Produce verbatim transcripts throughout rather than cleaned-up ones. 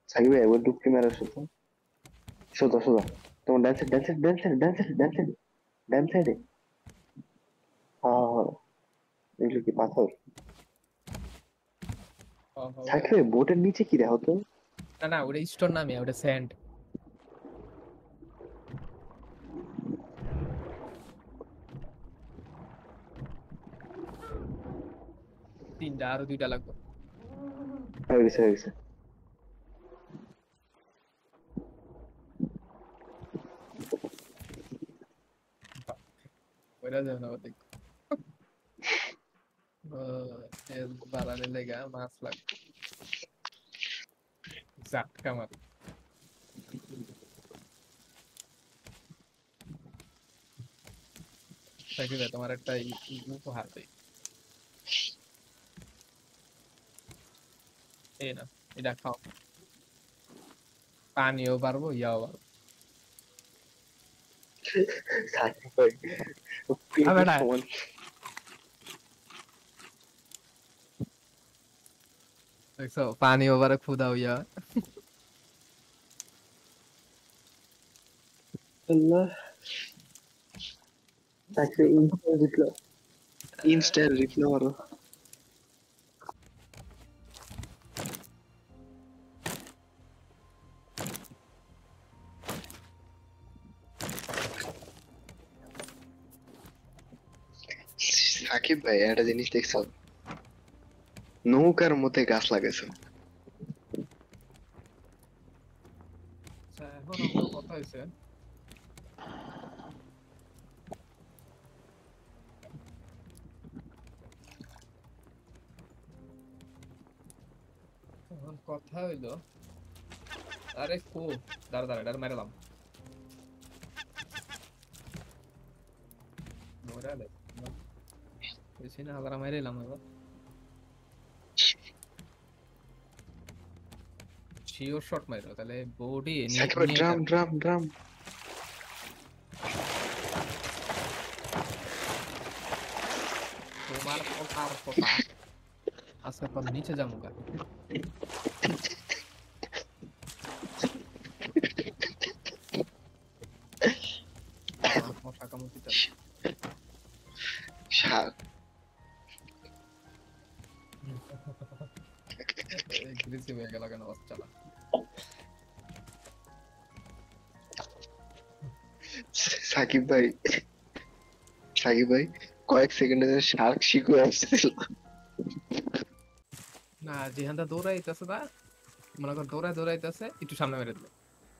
সাকিব ভাই একবার ডুবকি মেরে সোজা সোজা সোজা তোমার ডান সাইড ডান সাইড ডান সাইড ডান সাইড ডান সাইড ডান সাইডে হ্যাঁ হ্যাঁ এগুলো কি পাথর সাকিব ভাই বোটের নিচে কি দেখো তো না না ওটা স্টোন নামে ওটা স্যান্ড তিনটা আরো দুইটা লাগবে হয়ে গেছে হয়ে গেছে ওইটা যাবে না ওদিক বাড়ালে লেগা মাছ লাগবে জাটকা মার সাকিব ভাই তোমার একটা ই- ই- উপহার দেই এই না এটা খাও পানিও পারবো ইয়াও পারবো সাকিব ভাই আবে প্লেটের না সমান দেখছো পানিও পারে ক্ষুধা হইয়া আল্লাহ Sakib Insta reply Insta reply মারো সাকিব ভাই একটা জিনিস দেখছো নৌকার মধ্যে গাছ লাগাইছো আচ্ছা এখন আমরা কথা হয়েছে এখন কথা হইলো আরে কো দাঁড়া দাঁড়া এটা মেরালাম মোরালে বেশি না আবার মেরালাম এবার শিওর শট মারো তাহলে বডি নিয়ে সাকিব ভাই নিয়ে ড্রাম যাও ড্রাম ড্রাম তোমার কথার কথা আজকে পর নিচে যাবো গা আমার মশা কামড় শাক এগ্রেসিভ হয়ে গেল কেন বাচ্চা না সাকিব ভাই সাকিব ভাই কয়েক সেকেন্ডে শার্ক শিখে আসছিল না যেখানটা দৌড়াইতেছে না মনে কর দৌড়ায় দৌড়াইতেছে একটু সামনে মেরে দিল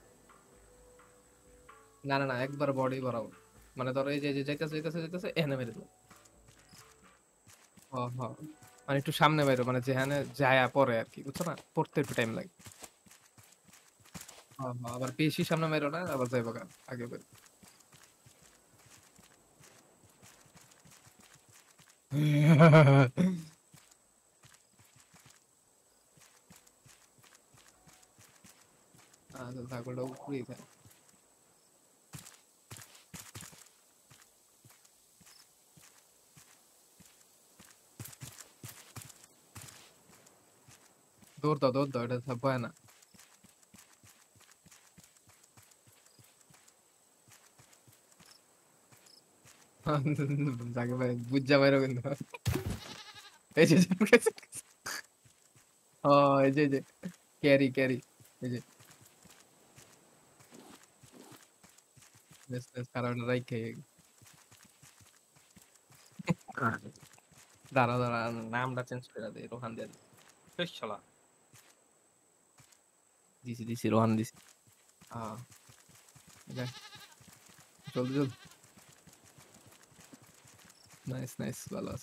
না না না একবার বডি বরাবর মানে ধরো এই যে যে যাইতেছে যাইতেছে যাইতেছে এখানে মেরে দিল হ হ মানে একটু সামনে বেরো মানে যেখানে যায়া পরে আর কি বুঝছো না পড়তে একটু টাইম লাগে হ হ আবার বেশি সামনে মেরো না আবার যাইবো গা আগে বেরো আচ্ছা ছাগলটা উপরেই থাকে দৌড় দাও দৌড় দাও এটা ভয় না যাকে ভাই বুঝা বাইরো কিন্তু এই যে ও এই যে এই যে ক্যারি ক্যারি এই যে বেশ বেশ কারণ রাইখে দাঁড়া দাঁড়া নামটা চেঞ্জ করে দে রোহান দিয়ে বেশ চলা দিছি দিছি রোহান দিছি হ্যাঁ দেখ জলদি জলদি নাইস নাইস ভালো আছে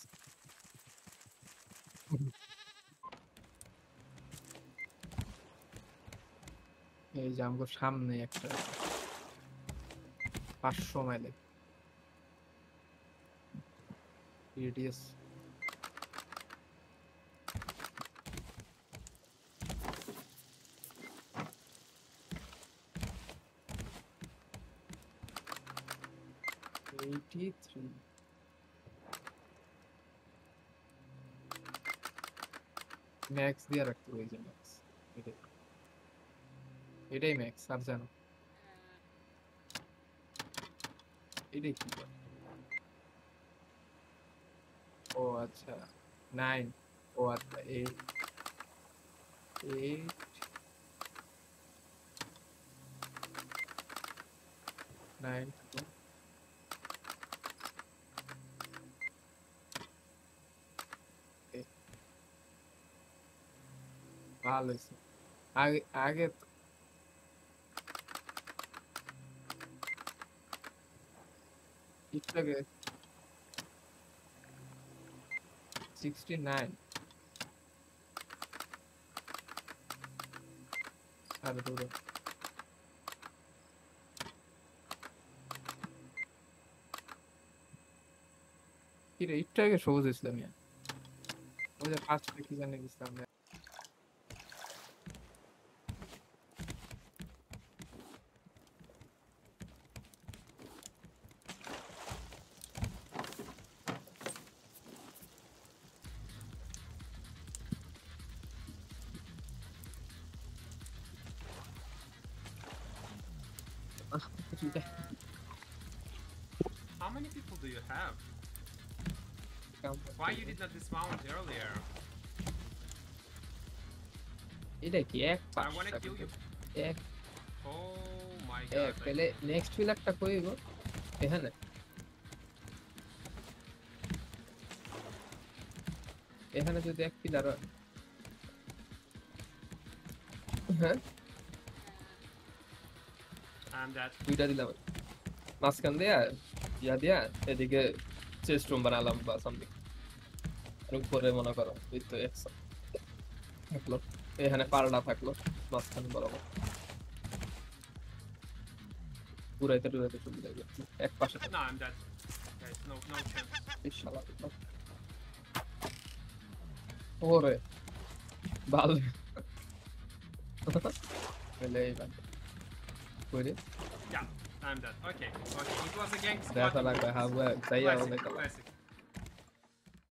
এই যে আমাকে সামনে একটা পাঁচশো মাইলে রেডিয়াস এইটি থ্রি ম্যাক্স দিয়ে রাখতে হয়েছে ম্যাক্স এটাই ম্যাক্স আর জানো এটাই কি করে? ও আচ্ছা নাইন ও আচ্ছা এইট এইট নাইন ভালো হয়েছে আগে আগে একটু আগে সিক্সটি নাইন আরে দৌড়ো কি রে একটু আগে সবুজ ইসলামিয়া ওই যে ফার্স্টে কি জানি ইসলাম How many people do you have? Why you did not dismount earlier? এটা কি এক I wanna kill you. এক Oh my এক god. তাহলে নেক্সট ফিলারটা কইব এখানে এখানে যদি এক পিলার হ্যাঁ I'm dead. দুইটা দিলাম মাঝখান দিয়া ইয়া দিয়া এদিকে চেস্ট রুম বানালাম বা সামথিং আর উপরে মনে করো এই তো একশো থাকলো এখানে পারলা থাকলো মাঝখানে বরাবর পুরাইতে টুরাইতে সুবিধা হবে এক পাশে No, I'm dead. Guys, no, no chance. ইনশাআল্লাহ ওরে ভালো বলে এইবার কইরে Yeah, I'm dead. Okay, okay. It was a gang squad. দেখা লাগবে হাওয়া তাই Classic, আমাদের classic.